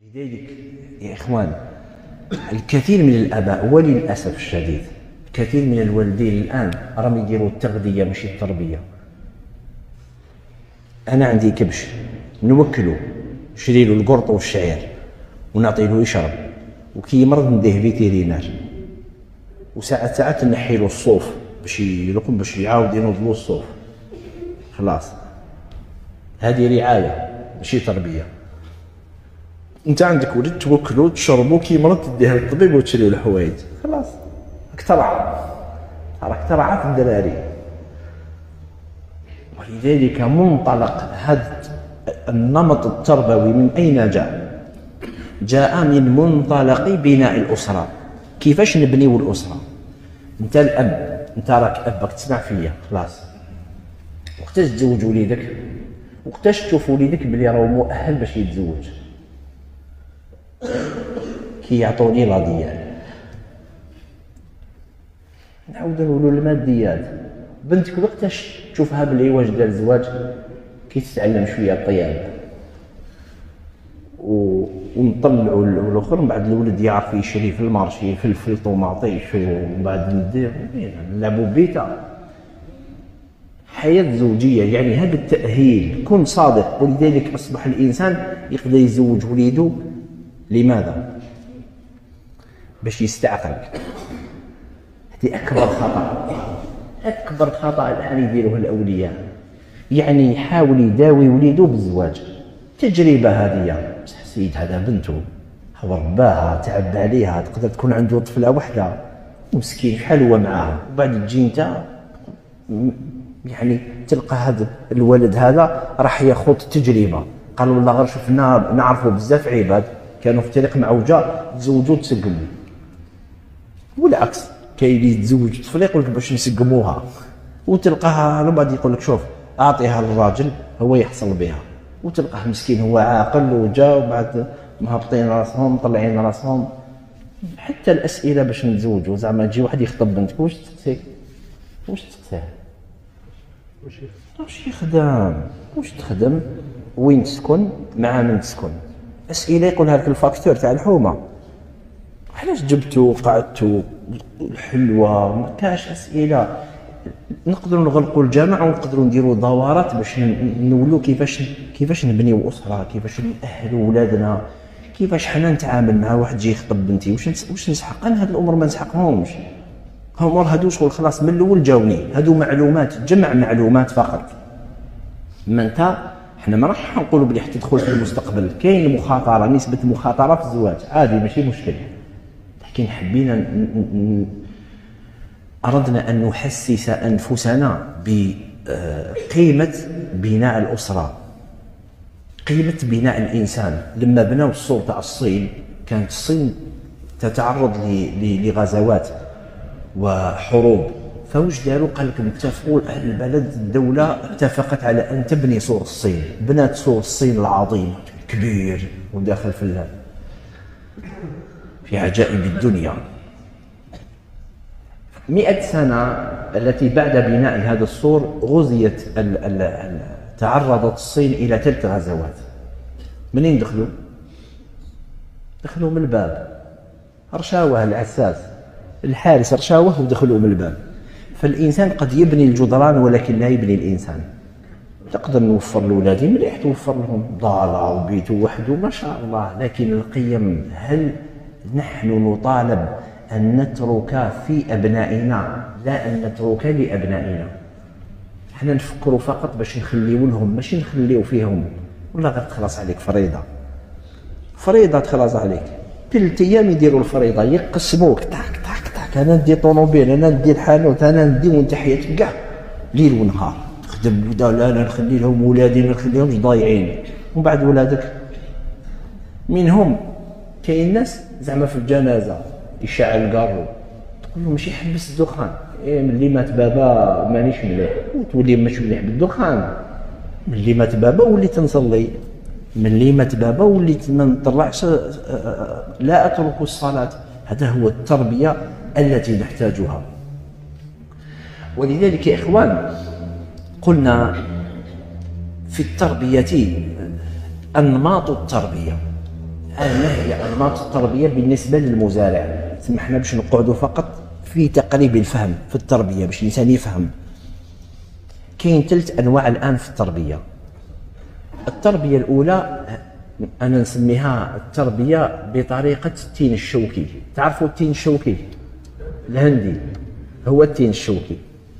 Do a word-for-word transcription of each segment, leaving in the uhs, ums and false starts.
لذلك يا إخوان، الكثير من الآباء وللأسف الشديد الكثير من الوالدين الآن راهم يديروا التغذية ماشي التربية. أنا عندي كبش نوكلو نشري له القرط والشعير ونعطي له يشرب، وكي مرض نديه فيتيرينار، وساعات ساعات نحي له الصوف باش يلقم باش يعاود ينوض له الصوف. خلاص هذه رعاية ماشي تربية. انت عندك ولد توكلو تشربو، كي مرض تديه للطبيب وتشري له الحوايج. خلاص اخترع راك اخترعت الدراري. ولذلك منطلق هذا النمط التربوي من أين جاء؟ جاء من منطلق بناء الأسرة. كيفاش نبنيو الأسرة؟ انت الأب، انت راك أبك تسمع فيا، خلاص وقتاش تزوج وليدك؟ وقتاش تشوف وليدك بلي راهو مؤهل باش يتزوج؟ كي يعطوني لا ديال نعاود نقولوا الماديات. بنتك وقتاش تشوفها بلي واش دار الزواج؟ كي تتعلم شويه الطياب و... ونطلعوا الاخر، من بعد الولد يعرف يشري في المارشي فلفل طوماطيش، ومن بعد ندير نلعبوا بيتا. حياه زوجيه يعني هذا التاهيل، كن صادق. ولذلك اصبح الانسان يقدر يزوج وليده لماذا؟ باش يستعقل. هذه اكبر خطا، اكبر خطا الان يديروه الاولياء. يعني يحاول يداوي وليده بالزواج، تجربه هذه. بصح السيد هذا بنته هو رباها تعب عليها، تقدر تكون عنده طفله واحده ومسكين شحال هو معاها، وبعد تجي انت يعني تلقى هذا الولد هذا راح ياخذ تجربه. قالوا والله غير شفنا نعرفوا بزاف عباد كانوا في طريق معوجه تزوجوا تسقموا، والعكس كاين اللي يتزوج طفل يقول لك باش نسقموها، وتلقاها من بعد يقول لك شوف اعطيها للراجل هو يحصل بها، وتلقاه مسكين هو عاقل وجا وبعد مهبطين راسهم مطلعين راسهم. حتى الاسئله باش نتزوجوا زعما تجي واحد يخطب بنتك واش تسقسيه؟ واش تسقسيه؟ واش يخدم؟ واش تخدم؟ وين تسكن؟ مع من تسكن؟ اسئله يقولها لك الفاكتور تاع الحومه. علاش جبتوا قعدتوا الحلوه؟ ما كاش اسئله. نقدروا نغلقوا الجامع ونقدروا نديروا دورات باش نولوا كيفاش كيفاش نبنيو اسره، كيفاش نأهلوا ولادنا، كيفاش حنا نتعامل مع واحد جاي يخطب بنتي. واش واش نسحق انا هاد الامور؟ ما نسحقهمش. هما هادو شغل خلاص من الاول جاوني، هادو معلومات، جمع معلومات فقط. ما انت حنا ما راح نقولوا بلي حتى تدخل في المستقبل كاين مخاطره، نسبه مخاطره في الزواج عادي ماشي مشكل، لكن حبينا ن... أردنا أن نحسس أنفسنا بقيمة بناء الأسرة، قيمة بناء الإنسان. لما بنوا السور تاع الصين كانت الصين تتعرض لغزوات وحروب، فوش داروا؟ قال لك اتفقوا أهل البلد، الدولة اتفقت على أن تبني سور الصين. بنات سور الصين العظيم كبير وداخل في في عجائب الدنيا. مئة سنة التي بعد بناء هذا السور غزيت ال ال ال تعرضت الصين إلى ثلاث غزوات. منين دخلوا؟ دخلوا من الباب، رشاوه العساس الحارس رشاوه ودخلوا من الباب. فالإنسان قد يبني الجدران ولكن لا يبني الإنسان. تقدر نوفر لأولادي مليح، توفر لهم ضالة وبيت وحده ما شاء الله، لكن القيم هل نحن نطالب أن نترك في أبنائنا؟ لا أن نترك لأبنائنا. احنا نفكروا فقط باش نخليو لهم، ماشي نخليو فيهم. والله غير تخلص عليك فريضة، فريضة تخلص عليك. ثلاث أيام يديروا الفريضة، يقسموك تاك تاك تاك، أنا ندي طوموبيل، أنا ندي الحانوت، أنا ندي، وانت حياتك كاع ليل ونهار تخدم. لا لا نخلي لهم ولادي، ما نخليهمش ضايعين. ومن بعد ولادك منهم كاين ناس زعما في الجنازة يشعل الكارو، تقول له ماشي يحبس الدخان. إيه ملي مات بابا مانيش مليح، وتولي ماشي مليح بالدخان. ملي مات بابا وليت نصلي، ملي مات بابا وليت ما نطلعش، لا اترك الصلاه. هذا هو التربيه التي نحتاجها. ولذلك يا اخوان قلنا في التربيه انماط التربيه. النهي عن أنماط التربية بالنسبة للمزارع. سمحنا باش نقعدوا فقط في تقريب الفهم في التربية باش الإنسان يفهم. كاين ثلاث أنواع الآن في التربية. التربية الأولى أنا نسميها التربية بطريقة التين الشوكي. تعرفوا التين الشوكي الهندي؟ هو التين الشوكي.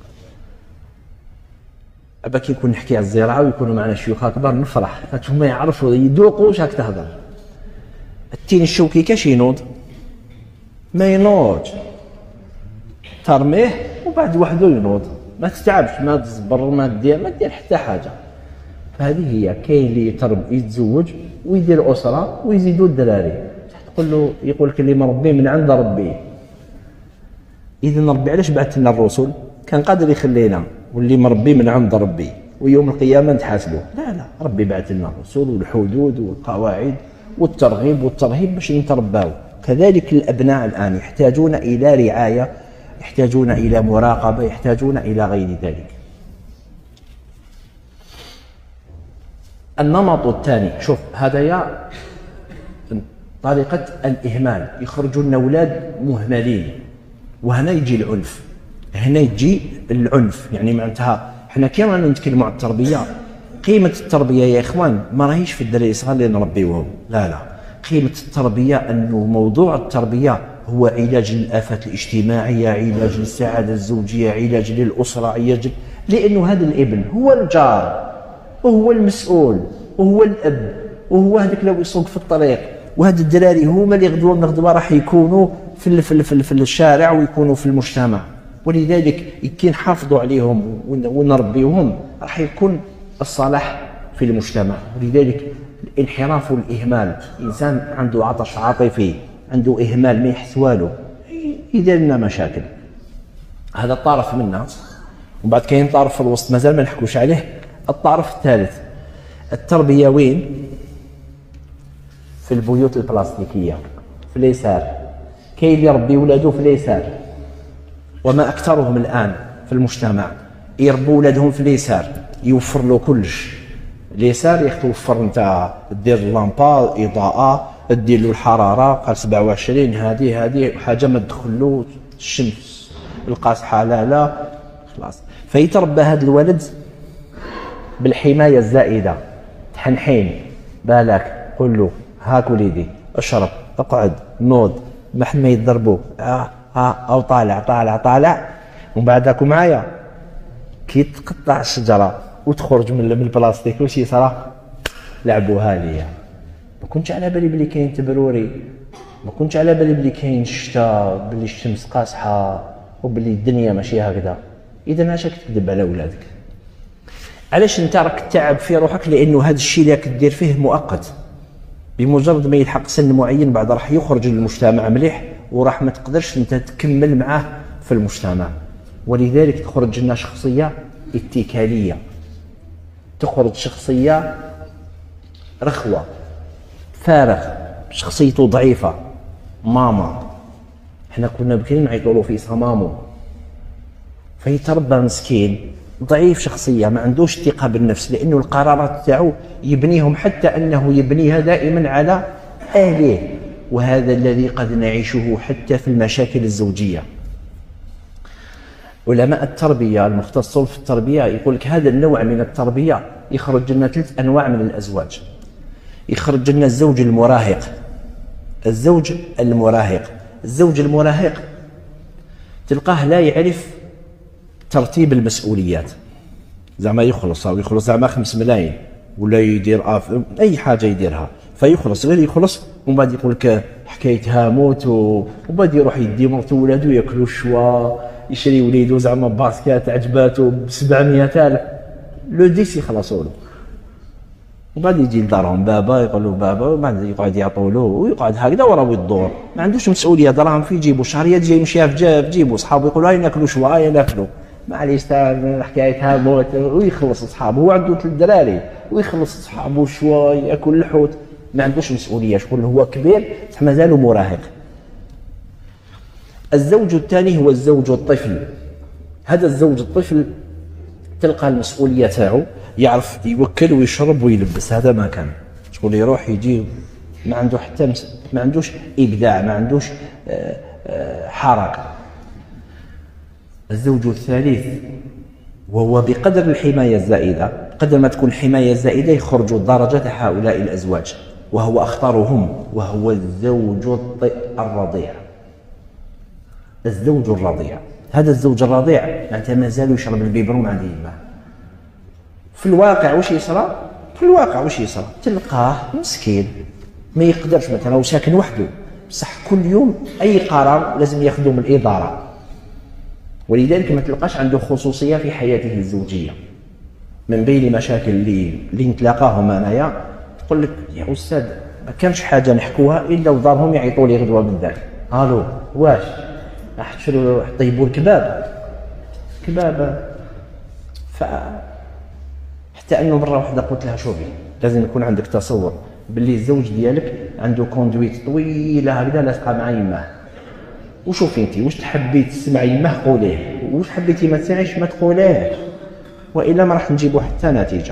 أبا كي نكون نحكي على الزراعة ويكونوا معنا شيوخ كبار نفرح، هما يعرفوا يذوقوا واش راك تهضر. التين الشوكي كاش ينوض؟ ما ينوضش، ترميه وبعد وحده ينوض، ما تتعبش، ما تصبر، ما دير ما دير حتى حاجة. فهذه هي. كاين اللي يترب يتزوج ويدير أسرة ويزيدوا الدراري، تقول له يقول لك اللي مربي من عند ربي. إذا ربي علاش بعث لنا الرسل؟ كان قادر يخلينا واللي مربي من عند ربي ويوم القيامة نتحاسبه. لا لا، ربي بعث لنا الرسل والحدود والقواعد والترغيب والترهيب باش نترباو. كذلك الأبناء الآن يحتاجون إلى رعاية، يحتاجون إلى مراقبة، يحتاجون إلى غير ذلك. النمط الثاني، شوف هذا يا طريقة الإهمال، يخرجوا لنا أولاد مهملين، وهنا يجي العنف، هنا يجي العنف. يعني معناتها احنا كي رانا نتكلموا على التربية، قيمة التربية يا إخوان ما راهيش في الدراري الصغار اللي نربيوهم، لا لا. قيمة التربية أنه موضوع التربية هو علاج للآفات الاجتماعية، علاج للسعادة الزوجية، علاج للأسرة، علاج، لأنه هذا الابن هو الجار وهو المسؤول وهو الأب وهو هذاك لو يسوق في الطريق، وهذا الدراري هما اللي غدوة من غدوة راح يكونوا في في في, في الشارع ويكونوا في المجتمع. ولذلك كي نحافظوا عليهم ونربيوهم راح يكون الصلاح في المجتمع. ولذلك الانحراف والإهمال، إنسان عنده عطش عاطفي، عنده إهمال ما يحس والو، يدير لنا مشاكل. هذا الطرف منا. وبعد كاين طرف في الوسط مازال ما نحكوش عليه، الطرف الثالث. التربية وين؟ في البيوت البلاستيكية، في اليسار. كاين اللي يربي ولادو في اليسار، وما أكثرهم الآن في المجتمع يربوا ولادهم في اليسار، يوفر له كلش. اليسار يا اخي توفر انت دير اللامبا اضاءه، دير له الحراره، قال سبعة وعشرين، هذه هذه حاجه ما تدخلو الشمس، القاصحه لا لا خلاص. فيتربى هذا الولد بالحمايه الزائده، تحنحين بالك، قول له هاك وليدي اشرب، اقعد، نوض، ما حد ما يضربوا، اه اه او طالع طالع طالع. ومن بعدك معايا كي تقطع الشجره وتخرج من البلاستيك واش يصرى؟ لعبوها ليا. ما كنتش على بالي بلي كاين تبروري، ما كنتش على بالي بلي كاين الشتاء، بلي الشمس قاصحه، وبلي الدنيا ماشي هكذا. اذا علاش تكذب على ولادك؟ علاش انت راك تعب في روحك؟ لانه هذا الشيء اللي راك دير فيه مؤقت، بمجرد ما يلحق سن معين بعد راح يخرج للمجتمع مليح، وراح ما تقدرش انت تكمل معاه في المجتمع. ولذلك تخرج لنا شخصيه اتكاليه، تخرج شخصية رخوة، فارغ، شخصيته ضعيفة. ماما، احنا كنا بكري نعيطوا له في اسمها مامو. فيتربى مسكين ضعيف شخصية، ما عندوش ثقة بالنفس، لأنه القرارات تاعو يبنيهم حتى أنه يبنيها دائما على أهله. وهذا الذي قد نعيشه حتى في المشاكل الزوجية. علماء التربية المختصون في التربية يقول لك هذا النوع من التربية يخرج لنا ثلاث أنواع من الأزواج. يخرج لنا الزوج المراهق. الزوج المراهق الزوج المراهق تلقاه لا يعرف ترتيب المسؤوليات، زعما يخلص أو يخلص زعما خمس ملايين ولا يدير آف أي حاجة يديرها، فيخلص غير يخلص، ومن بعد يقول لك حكايتها موت، ومن بعد يروح يدي مرته وولادو ياكلوا الشوا، يشري وليدو زعما باسكات عجباتو ب سبعمية ألف، لو ديس يخلصوا له. وبعد يجي لدارهم بابا يقول له بابا، وبعد يقعد يعطوا له ويقعد هكذا وراه يدور، ما عندوش مسؤوليه، دراهم في جيبو، شهريات جاي يمشيها في جيبو، صحابو يقولوا هاي ناكلوا شوا، هاي ناكلوا، معليش تاع حكايتها موت، ويخلص صحابو، هو عنده ثلاث دراري ويخلص صحابو شوا، ياكل الحوت، ما عندوش مسؤوليه، شكون هو كبير مازالو مراهق. الزوج الثاني هو الزوج الطفل. هذا الزوج الطفل تلقى المسؤوليه تاعو، يعرف يوكل ويشرب ويلبس، هذا ما كان شغل يروح يجي ما عنده حتى مس... ما عندوش ابداع، ما عندوش آه آه حركه. الزوج الثالث وهو بقدر الحمايه الزائده، قدر ما تكون الحمايه الزائده يخرجوا درجه هؤلاء الازواج، وهو اخطرهم، وهو الزوج الرضيع. الزوج الرضيع، هذا الزوج الرضيع معناتها مازال يشرب البيبرون عند يماه. في الواقع واش يصرى؟ في الواقع واش يصرى؟ تلقاه مسكين ما يقدرش، مثلا هو ساكن وحده، بصح كل يوم اي قرار لازم ياخذه من الاداره، ولذلك ما تلقاش عنده خصوصيه في حياته الزوجيه. من بين المشاكل اللي اللي نتلاقاهم انايا، تقول لك يا استاذ ما كانش حاجه نحكوها الا ودارهم يعيطوا لي غدوه من ذاك، الو واش راح تشرو طيبوا الكباب كباب. ف حتى انه مره واحده قلت لها شوفي لازم يكون عندك تصور باللي الزوج ديالك عنده كوندويت طويله هكذا لاصقه مع يماه، وشوفي انت واش تحبي تسمعي يماه قوليه، واش حبيتي ما تسمعيش ما تقوليهش، والا ما راح نجيبوا حتى نتيجه.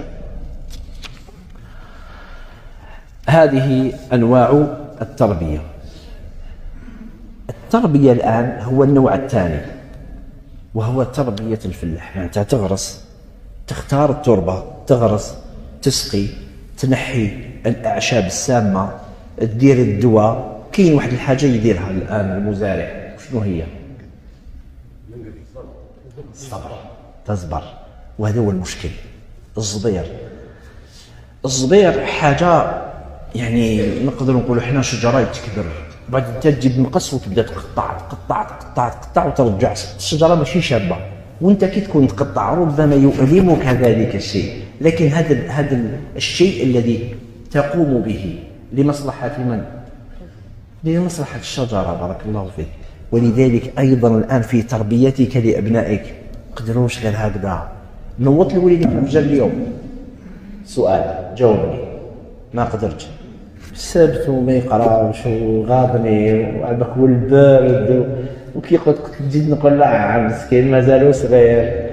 هذه انواع التربيه. التربيه الان هو النوع الثاني، وهو تربيه الفلاح. يعني انت تغرس، تختار التربه، تغرس، تسقي، تنحي الاعشاب السامه، تدير الدواء. كاين واحد الحاجه يديرها الان المزارع، شنو هي؟ الصبر، تصبر. وهذا هو المشكل. الصبير الصبير حاجه يعني نقدر نقولوا حنا شجره تكبر، بعد انت تجيب مقص وتبدا تقطع تقطع تقطع تقطع وترجع. الشجره ماشي شابه، وانت كي تكون تقطع ربما يؤلمك ذلك الشيء، لكن هذا هذا الشيء الذي تقوم به لمصلحه من؟ لمصلحه الشجره. بارك الله فيك. ولذلك ايضا الان في تربيتك لابنائك قدروش غير هكذا. نوضت لوليدك الرجال اليوم سؤال جاوبني، ما قدرتش، السبت وما يقراوش وغاضني وعبك والبارد، وكي قلت تزيد نقول لا مسكين مازالو صغير.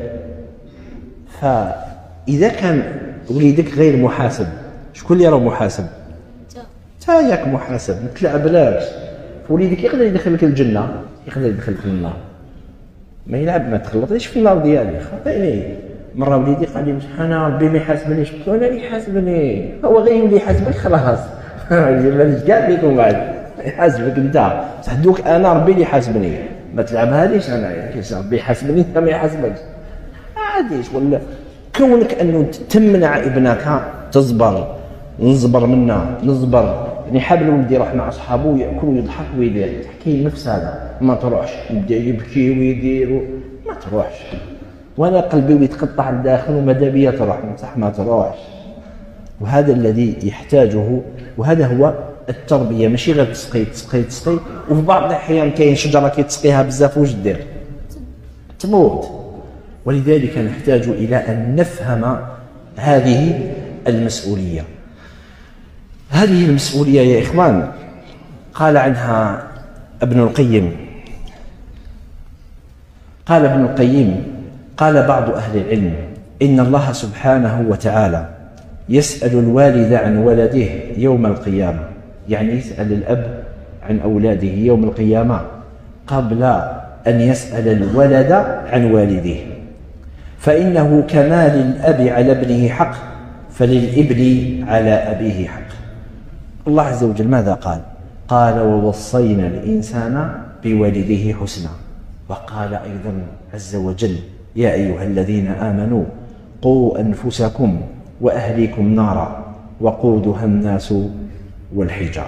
فاذا كان وليدك غير محاسب، شكون اللي راه محاسب؟ تا ياك محاسب. ما تلعبلاش. وليدك يقدر يدخلك الجنه، يقدر يدخلك النار. ما يلعب، ما تخلطنيش في النار ديالي، خاطئني. مره وليدي قال لي انا ربي ما يحاسبنيش، قلت له انا اللي يحاسبني، هو غير يولي يحاسبك خلاص. ماليش كاع بيكم بعد يحاسبك انت، بصح دوك انا ربي اللي يحاسبني. ما تلعبهاليش انايا، كيفاش ربي يحاسبني انت ما يحاسبكش؟ عاديش. ولا كونك انه تمنع ابنك تصبر، نصبر منا نصبر. يعني حابل ولدي يروح مع اصحابه وياكل ويضحك ويدير، تحكي النفس هذا ما تروحش، يبدا يبكي ويدير و... ما تروحش. وانا قلبي يتقطع الداخل وماذا بيا تروح، صح ما تروحش. وهذا الذي يحتاجه، وهذا هو التربيه. ماشي غير تسقي تسقي تسقي، وفي بعض الاحيان كاين شجره كي تسقيها بزاف واش دير؟ تموت. ولذلك نحتاج الى ان نفهم هذه المسؤوليه. هذه المسؤوليه يا اخوان قال عنها ابن القيم، قال ابن القيم قال بعض اهل العلم ان الله سبحانه وتعالى يسأل الوالد عن ولده يوم القيامة. يعني يسأل الأب عن أولاده يوم القيامة قبل أن يسأل الولد عن والده. فإنه كما للأب على ابنه حق فللابن على أبيه حق. الله عز وجل ماذا قال؟ قال ووصينا الإنسان بوالده حسنا. وقال أيضا عز وجل يا أيها الذين آمنوا قوا أنفسكم وأهليكم نارا وقودها الناس والحجار.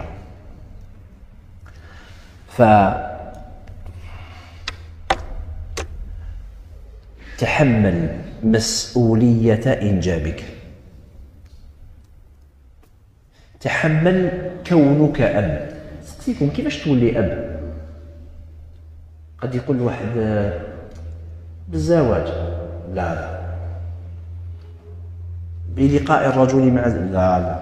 فتحمل مسؤولية إنجابك، تحمل كونك أب. سقسيكم كيفاش تولي أب؟ قد يقول واحد بالزواج، لا لا، بلقاء الرجل مع لا لا.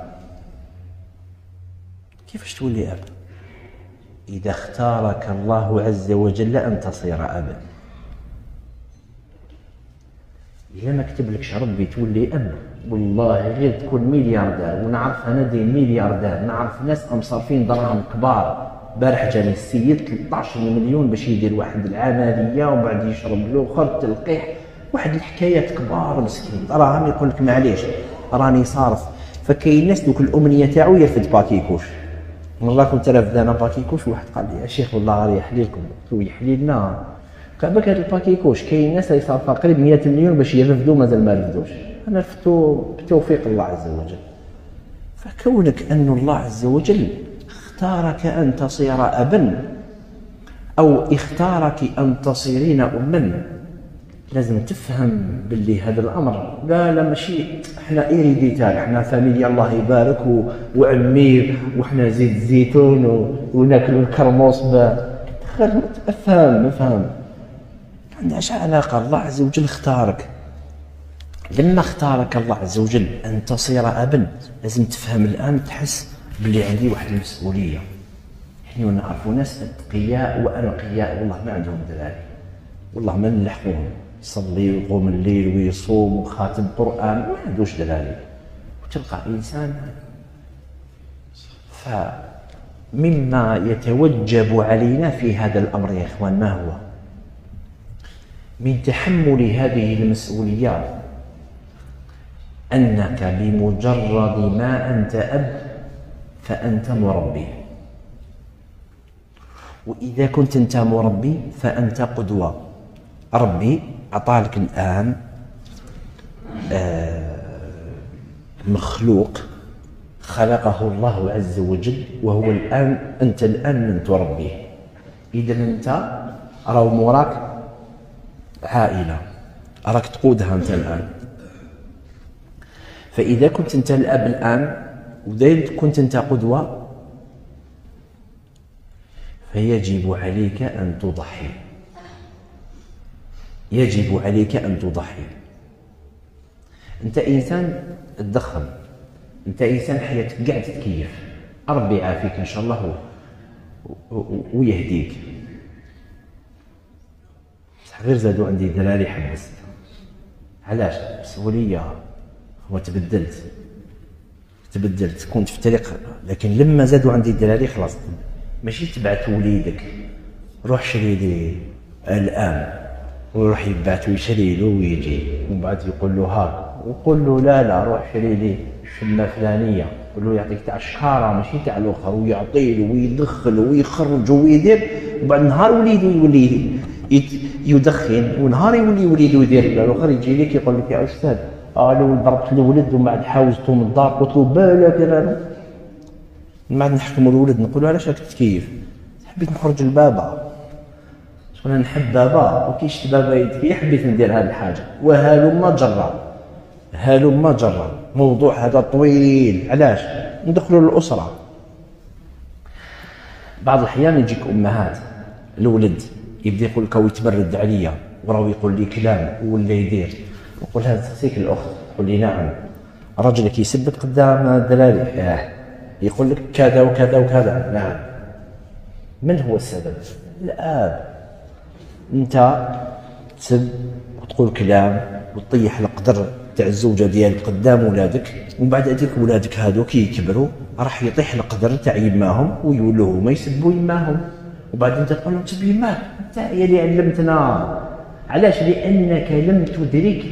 كيفاش تولي أب؟ إذا اختارك الله عز وجل أن تصير أبا. إذا ما كتب لكش ربي تولي أب والله غير تكون ملياردير. ونعرف انا دي ملياردير، نعرف ناس مصرفين دراهم كبار. بارح جاني السيد ثلاثة عشر مليون باش يدير واحد العمليه ومن بعد يشرب الاخر تلقيح، واحد الحكايات كبار مسكين دراهم. يقول لك معليش راني صارف. فكاين ناس دوك الامنيه تاعو يرفد باكيكوش. والله كنت رافد انا باكيكوش، واحد قال لي يا شيخ والله غير يحلي لكم. قلت له يحلي لنا؟ قال بالك هذا الباكيكوش كاين ناس اللي صارفه قريب مئة مليون باش يرفدوا مازال ما رفدوش. انا رفدتو بتوفيق الله عز وجل. فكونك ان الله عز وجل اختارك ان تصير ابا او اختارك ان تصيرين اما، لازم تفهم باللي هذا الامر لا لا ماشي احنا ايريديتار، احنا فاميليا الله يبارك وعمير وحنا زيت الزيتون وناكلوا الكرموس. افهم افهم عندهاش علاقه. الله عز وجل اختارك. لما اختارك الله عز وجل ان تصير ابا لازم تفهم الان، تحس باللي عندي واحد المسؤوليه. احنا نعرفوا ناس اتقياء وانقياء والله ما عندهم دراري، والله ما نلحقوهم، يصلي ويقوم الليل ويصوم وخاتم قران ما عندوش دراري. وتلقى انسان. فمما يتوجب علينا في هذا الامر يا اخوان ما هو؟ من تحمل هذه المسؤوليات انك بمجرد ما انت اب فانت مربي، واذا كنت انت مربي فانت قدوه. ربي أعطالك الآن مخلوق خلقه الله عز وجل، وهو الآن أنت الآن من تربيه. إذا أنت راهو موراك عائلة راك تقودها أنت الآن. فإذا كنت أنت الأب الآن وإذا كنت أنت قدوة فيجب عليك أن تضحي. يجب عليك أن تضحي. أنت إنسان تدخن، أنت إنسان حياتك قاعد تتكيف. ربي يعافيك إن شاء الله ويهديك. بصح غير زادوا عندي دراري حبست. علاش؟ مسؤولية. هو تبدلت تبدلت كنت في الطريق، لكن لما زادوا عندي دراري خلاص ماشي تبعت وليدك روح شري لي الآن ويروح يبعث ويشري له ويجي، ومن بعد يقول له هاك ويقول له لا لا روح شري لي الشمه فلانيه، يقول له يعطيك تاع الشكاره ماشي تاع الاخر، ويعطي له ويدخل ويخرج ويدير. وبعد نهار وليدو يولي يدخن، ونهار يولي وليدو يدير الاخر يجي لك يقول لك يا استاذ قالوا ضربت الولد ومن بعد حاوزته من الدار، قلت له بالك انا من بعد نحكموا الولد نقول له علاش راك تكيف؟ حبيت نخرج لبابا، انا نحب بابا وكيش بابا يدكي حبيت ندير هذه الحاجه. وهلم جرا هلم جرا موضوع هذا طويل. علاش؟ ندخلوا للاسره. بعض الاحيان يجيك امهات الولد يبدا يقول لك ويتبرد عليا وراه يقول لي كلام ولا يدير، نقول هذا تخصيك الاخت، تقول لي نعم. راجلك يسبك قدام الدراري آه. يقول لك كذا وكذا وكذا. نعم. من هو السبب؟ الاب. انت تسب وتقول كلام وتطيح القدر تاع الزوجه ديالك قدام ولادك، ومن بعد هذيك ولادك هذوك يكبروا راح يطيح القدر تاع يماهم ويولوا هما يسبوا يماهم، وبعد انت تقول لهم تسب يماك انت هي اللي علمتنا. علاش؟ لانك لم تدرك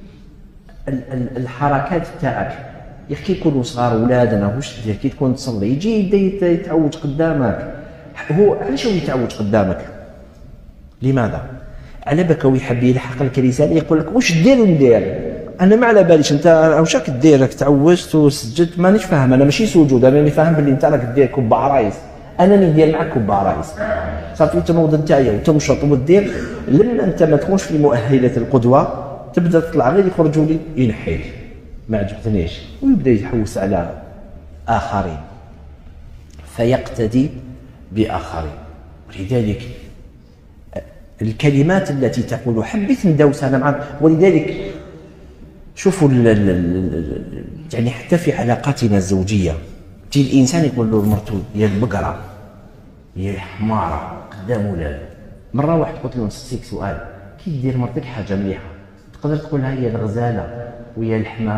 الحركات تاعك. يا اخي يكونوا صغار ولادنا واش دير كي تكون تصلي يجي يبدا يتعوج قدامك. هو علاش هو يتعوج قدامك؟ لماذا؟ على بالك هو يحب يلحق لك رساله يقول لك واش دير وندير؟ انا ما على باليش انت واش راك دير، راك تعوجت وسجدت مانيش فاهم. انا ماشي سجود، انا اللي فاهم باللي انت راك دير كب عرايس، انا اللي ندير معك كب عرايس. صافي تنوض نتايا وتمشط وتدير. لما انت ما تكونش في مؤهله القدوه تبدا تطلع غير يخرجوا لي ينحيك ما عجبتنيش ويبدا يحوس على اخرين فيقتدي باخرين. ولذلك الكلمات التي تقول حبيت ندوس انا مع، ولذلك شوفوا يعني حتى في علاقاتنا الزوجيه تي الانسان يقول له لمرته يا البقره يا الحماره قدام ولاد. مره واحد قلت له نسقسيك سؤال، كي دير مرتك حاجه مليحه تقدر تقولها هي الغزاله ويا الحمامه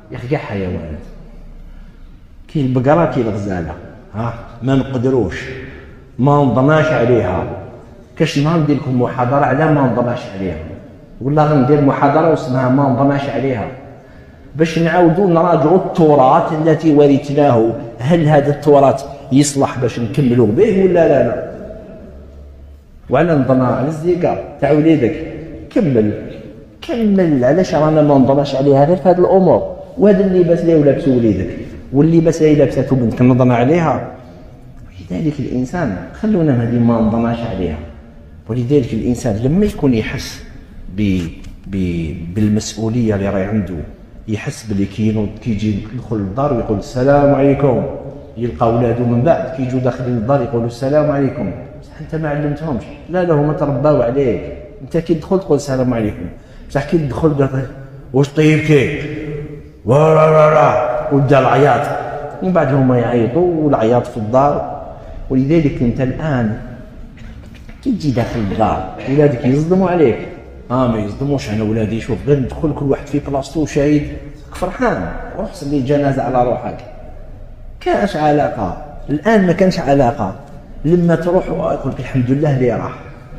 يا اخي كاع حيوانات، كي البقره كي الغزاله، ها ما نقدروش ما نضناش عليها. كاش نهار ندير لكم محاضره على ما نضناش عليها، والله غندير محاضره واسمها ما نضناش عليها، باش نعاودوا نراجعوا التراث التي ورثناه. هل هذا التراث يصلح باش نكملوا به ولا لا لا؟ وعلى نضنا على الزيقه تاع وليدك، كمل كمل. علاش رانا ما نضناش عليها غير في هذه الامور؟ وهذا اللباس اللي لابسه وليدك واللباس اللي لابسته بنتك نضنا عليها. ولذلك الانسان خلونا هذه ما نضناش عليها. ولذلك الانسان لما يكون يحس ب بالمسؤوليه اللي راهي عنده، يحس بلي كي كيجي يدخل للدار ويقول السلام عليكم، يلقى ولادو من بعد كيجوا داخلين للدار يقولوا السلام عليكم. بصح انت ما علمتهمش، لا لا هما ترباو عليك. انت كي تدخل تقول السلام عليكم، بصح كي تدخل واش طيب كي ورا را وبدا العياط، ومن بعد هما يعيطوا والعياط في الدار. ولذلك انت الان كي تجي داخل الدار ولادك يصدموا عليك. اه ما يصدموش، انا ولادي شوف غير ندخل كل واحد في بلاصتو شاهد فرحان، روح صلي الجنازه على روحك. كاش علاقه الان، ما كانش علاقه. لما تروح يقول لك الحمد لله اللي راح.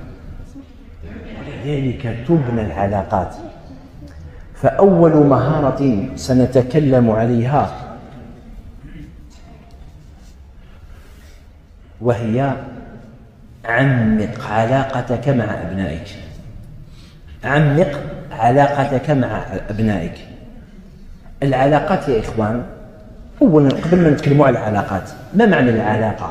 ولذلك تبنى العلاقات. فاول مهاره سنتكلم عليها وهي عمق علاقتك مع ابنائك. عمق علاقتك مع أبنائك. العلاقات يا إخوان، أولا قبل ما نتكلموا على العلاقات، ما معنى العلاقة؟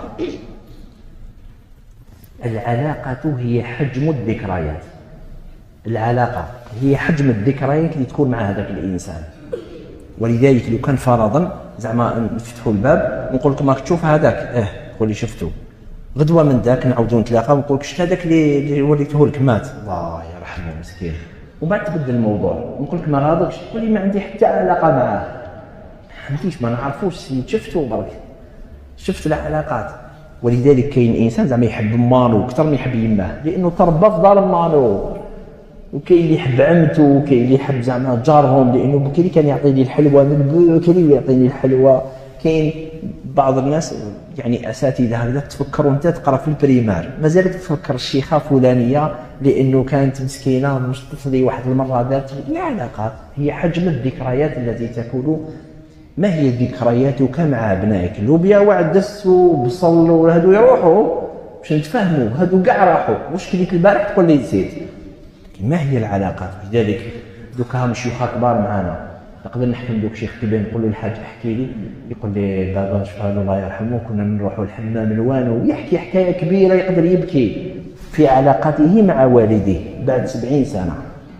العلاقة هي حجم الذكريات. العلاقة هي حجم الذكريات اللي تكون مع هذاك الإنسان. ولذلك لو كان فرضا زعما نفتحوا الباب ونقول لكم راك تشوف هذاك، اه تقول لي شفتو، غدوه من ذاك نعاودوا نتلاقاو ونقول لك شفت هذاك اللي وريته لك مات، الله يرحمه مسكين، ومن بعد تبدل الموضوع نقول لك ما غاضبش، تقول لي ما عندي حتى علاقه معاه، ما عنديش ما نعرفوش سيد شفتو برك، شفت العلاقات. ولذلك كاين انسان زعما يحب مالو اكثر من يحب يماه، لانه تربى في دار مالو. وكاين اللي يحب عمته، وكاين اللي يحب زعما جارهم، لانه بكري اللي كان يعطيني الحلوى من بكري ويعطيني الحلوى. كاين بعض الناس يعني اساتذه هكذا تفكر وانت تقرا في البريمار مازالك تفكر الشيخه فلانيه لانه كانت مسكينه مش تصلي واحد المره دارت. لا علاقه، هي حجم الذكريات التي تكون. ما هي ذكرياتك مع ابنائك؟ لوبيا وعدس وبصل وهادو يروحوا باش نتفاهموا، هادو كاع راحوا، واش كليت البارح تقول لي نسيت. ما هي العلاقات؟ لذلك دوكا هم شيوخ كبار معانا، نقدر نحكم دوك شيخ كبير نقول له الحاج احكي لي، يقول لي بابا شفاه الله يرحمه كنا نروحوا الحمام الوانو، ويحكي حكايه كبيره يقدر يبكي في علاقته مع والديه بعد سبعين سنه.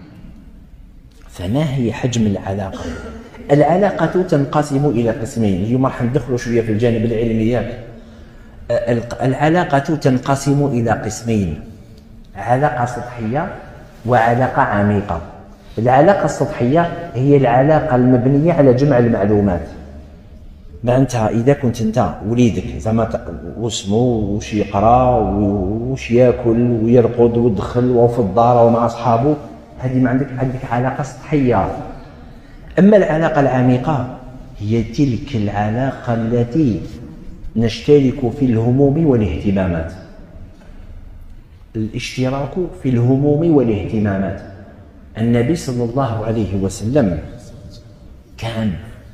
فما هي حجم العلاقه؟ العلاقه تنقسم الى قسمين. اليوم راح ندخلوا شويه في الجانب العلمي. العلاقه تنقسم الى قسمين: علاقه سطحيه وعلاقه عميقه. العلاقة السطحية هي العلاقة المبنية على جمع المعلومات. معناتها إذا كنت أنت وليدك زعما واسمه وش يقرأ وش ياكل ويرقد ويدخل وفي الدار ومع أصحابه، هذه ما عندك عندك علاقة سطحية. أما العلاقة العميقة هي تلك العلاقة التي نشترك في الهموم والاهتمامات. الاشتراك في الهموم والاهتمامات. النبي صلى الله عليه وسلم كان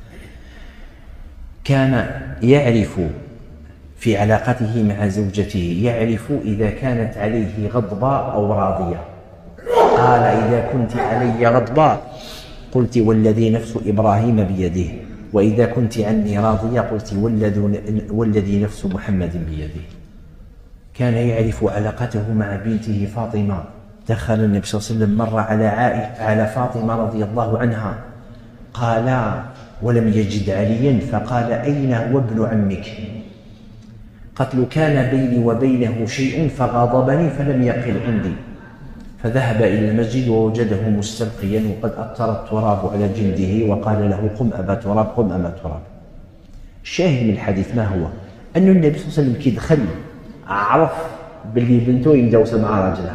كان يعرف في علاقته مع زوجته، يعرف إذا كانت عليه غضبة أو راضية. قال: إذا كنت علي غضبة قلت والذي نفس إبراهيم بيده، وإذا كنت عني راضية قلت والذي نفس محمد بيده. كان يعرف علاقته مع بنته فاطمة. دخل النبي صلى الله عليه وسلم مرة على عائشة على فاطمة رضي الله عنها، قال ولم يجد عليا فقال: أين هو ابن عمك؟ قتل كان بيني وبينه شيء فغضبني فلم يقل عندي. فذهب إلى المسجد ووجده مستلقيا وقد أطر التراب على جلده، وقال له: قم أبا تراب، قم أبا تراب. الشاهد من الحديث ما هو؟ أن النبي صلى الله عليه وسلم كي دخل عرف باللي بنته مدوسة مع راجلها.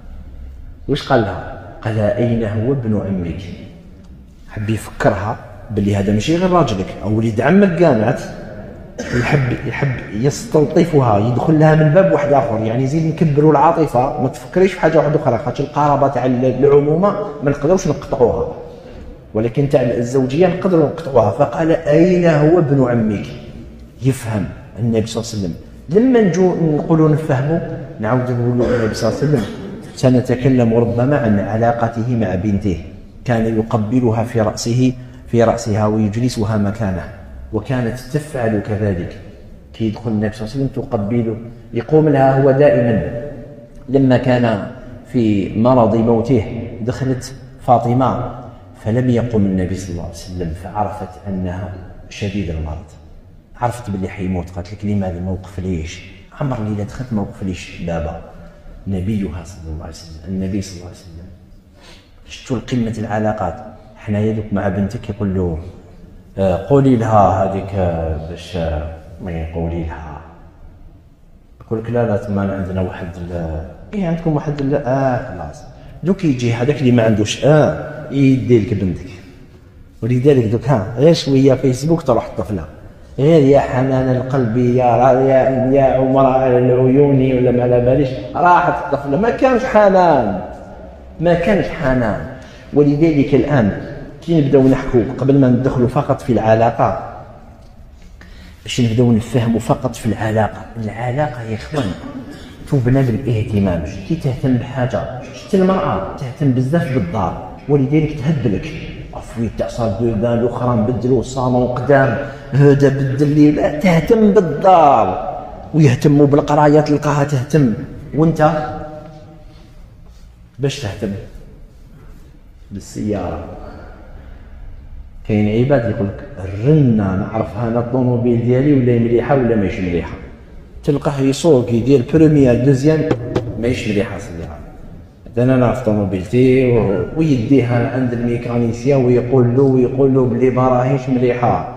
وش قال لها؟ قال: أين هو ابن عمك؟ حب يفكرها بلي هذا ماشي غير راجلك او وليد عمك كانت، يحب يحب يستلطفها، يدخل لها من باب واحد اخر. يعني زيد نكبروا العاطفه، ما تفكريش في حاجه واحده اخرى، خاطر القرابه تاع العمومه ما نقدروش نقطعوها، ولكن تاع الزوجيه نقدروا نقطعوها. فقال اين هو ابن عمك؟ يفهم النبي صلى الله عليه وسلم. لما نجو نقولوا نفهموا، نعاود نقولوا النبي صلى الله عليه وسلم سنتكلم ربما عن علاقته مع بنته، كان يقبلها في رأسه في رأسها ويجلسها مكانه، وكانت تفعل كذلك. كي يدخل النبي صلى الله عليه وسلم تقبله، يقوم لها هو دائما. لما كان في مرض موته دخلت فاطمة فلم يقم النبي صلى الله عليه وسلم، فعرفت أنها شديد المرض، عرفت باللي حيموت. قالت لك لماذا ما وقف ليش؟ عمر ليلة دخلت ما وقف ليش بابا نبيها صلى الله عليه وسلم. النبي صلى الله عليه وسلم شفتوا قمة العلاقات. احنا يدك مع بنتك يقول له آه قولي لها هذيك آه باش آه ما يقولي لها، يقول لك لا لا تما عندنا واحد ايه عندكم واحد اه خلاص. دوك يجي هذاك اللي ما عندوش اه يدي لك بنتك، ولذلك دوك ها غير شويه فيسبوك تروح الطفله، غير يا حنان القلب يا يا يا عمر العيوني ولا ما على باليش راحت الطفله. ما كانش حنان، ما كانش حنان. ولذلك الان كي نبداو نحكوا قبل ما ندخلوا فقط في العلاقه، باش نبداو نفهموا فقط في العلاقه. العلاقه يا اخوان تبنى بالاهتمام. كي تهتم بحاجه، شتي المراه تهتم بزاف بالدار، ولذلك تهدلك عفوي تاع صار دوبان الاخرى نبدلوا الصالون قدام، هذا بدل لي. لا، تهتم بالدار ويهتموا بالقرايه تلقاها تهتم. وانت باش تهتم بالسياره. كاين عباد يقول لك الرنه نعرف انا الطوموبيل ديالي ولا مليحه ولا ماشي مليحه، تلقاه يسوق يدير بروميير دوزيام ماشي مليحه السياره. انا نعرف طوموبيلتي ويديها عند الميكانيسيا ويقول له ويقول له بلي ما راهيش مليحه.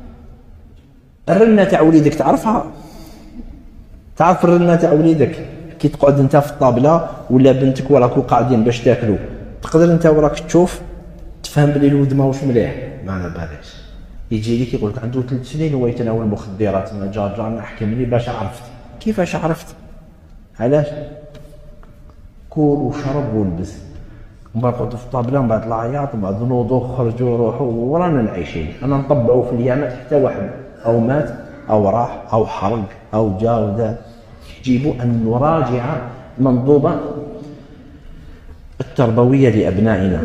الرنه تاع وليدك تعرفها؟ تعرف الرنه تاع وليدك كي تقعد انت في الطابله ولا بنتك وراكو قاعدين باش تاكلوا، تقدر انت وراك تشوف تفهم بلي الولد ماهوش مليح؟ ما على بالكش. يجي لك يقول لك عنده ثلاث سنين وهو يتناول مخدرات. ما جا جا نحكم لي باش عرفت. كيفاش عرفت؟ علاش؟ كول وشرب ولبس، ومن بعد نقعدوا في الطابله، من بعد العياط، من بعد نوضوا خرجوا روحوا ورانا العايشين. انا نطبعوا في اليامات حتى واحد او مات او راح او حرق او جا وذا. يجب ان نراجع منظومه التربويه لابنائنا.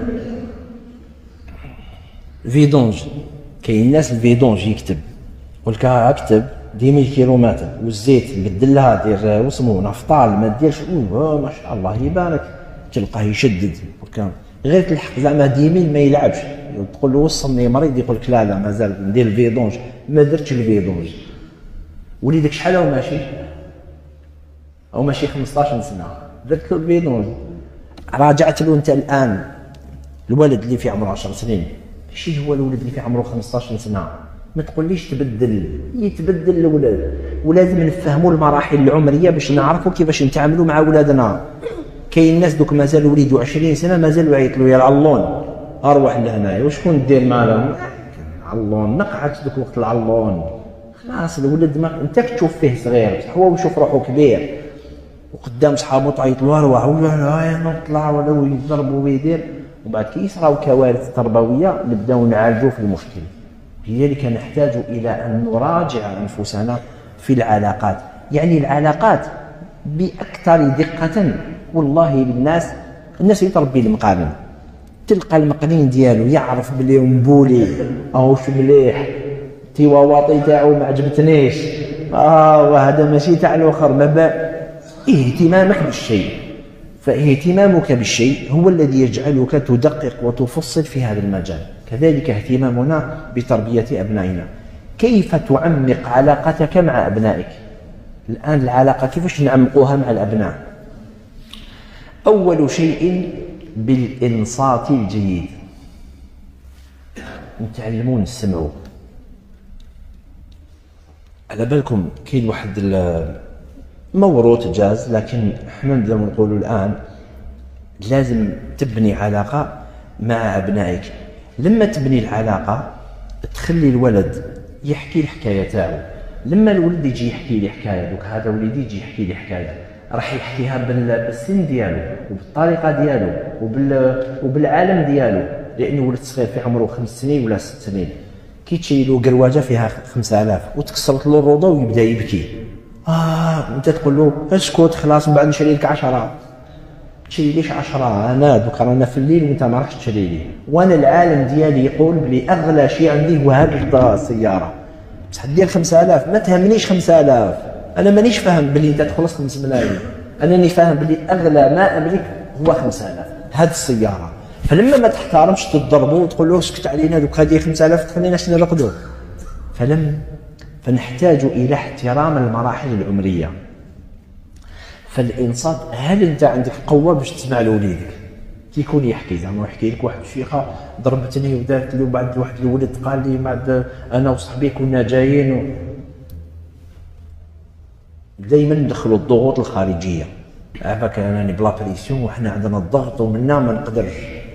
فيدونج، كاين ناس الفيدونج يكتب يقول لك اكتب دي مية كيلومتر والزيت بدل لها دير واسمو نفطال ما ديرش اوه ما شاء الله يبارك، تلقاه يشدد وكان غير تلحق زعما ديمين ما يلعبش. تقول له وصلني مريض يقول لك لا لا مازال ندير الفيدونج. ما درتش الفيدونج. وليدك شحال هو ماشي او ماشي خمسطاش سنه درت له الفيدونج. راجعت له انت الان الولد اللي في عمره عشر سنين ماشي هو الولد اللي في عمره خمسطاش سنه. ما تقوليش تبدل، يتبدل الولاد. ولازم نفهموا المراحل العمريه باش نعرفوا كيفاش نتعاملوا مع ولادنا. كاين الناس دوك مازال وليدو عشرين سنه مازالوا يعيطوا يا العلون اروح لهنايا وشكون دير مالهم علون. نقعد دوك وقت العلون خلاص الولد ما انت تشوف فيه صغير بصح هو يشوف روحه كبير وقدام صحابو تعيط له اروح ولا نطلع ولا يضربوا ويدير. وبعد كي يصراو كوارث تربويه نبداو نعالجوا في المشكل. لذلك نحتاج إلى أن نراجع أنفسنا في العلاقات. يعني العلاقات بأكثر دقة. والله الناس الناس يتربي المقارن، تلقى المقرين ديالو يعرف بلي مبولي أو شو مليح تيواواطي تاعو ما عجبتنيش اه وهذا ماشي تاع الاخر. ما بال اهتمامك بالشيء، فاهتمامك بالشيء هو الذي يجعلك تدقق وتفصل في هذا المجال. كذلك اهتمامنا بتربية أبنائنا. كيف تعمق علاقتك مع أبنائك؟ الآن العلاقة كيفاش نعمقوها مع الأبناء؟ أول شيء بالإنصات الجيد. نتعلمون نسمعوا. على بالكم كاين واحد موروث جاز، لكن احنا نبداو نقولوا الآن لازم تبني علاقة مع أبنائك. لما تبني العلاقة تخلي الولد يحكي الحكايه تاعو. لما الولد يجي يحكي لي حكايه، دوك هذا وليدي يجي يحكي لي حكايه، راح يحكيها بالسن ديالو وبالطريقه ديالو وبال وبالعالم ديالو، لانه ولد صغير في عمره خمس سنين ولا ست سنين كي تشيلو قرواجه فيها خمسة آلاف وتكسرت له الروضه ويبدا يبكي، اه انت تقول له اسكت خلاص من بعد نشري لك عشرة، تشري ليش عشرة؟ انا دوك رانا في الليل وانت ما راحش تشري لي، وانا العالم ديالي يقول بلي اغلى شيء عندي هو هذه السياره، بصح دير خمسة آلاف ما تهمنيش خمسة آلاف، انا مانيش فاهم بلي انت تخلص خمس ملايين، انني فاهم بلي اغلى ما املك هو خمسة آلاف هذه السياره. فلما ما تحترمش تضربوا وتقول له اسكت علينا دوك هذه خمسة آلاف تخليناش نرقدوا. فلم فنحتاج الى احترام المراحل العمريه. فالانصات، هل انت عندك قوه باش تسمع لوليدك كي يكون يحكي، زعما يحكي لك واحد الشيخه ضربتني ودارت له بعد واحد الولد قال لي بعد انا وصحبي كنا جايين و... دائما ندخلوا الضغوط الخارجيه، عافاك انا بلا بريسيون وحنا عندنا الضغط ومنا ما نقدرش.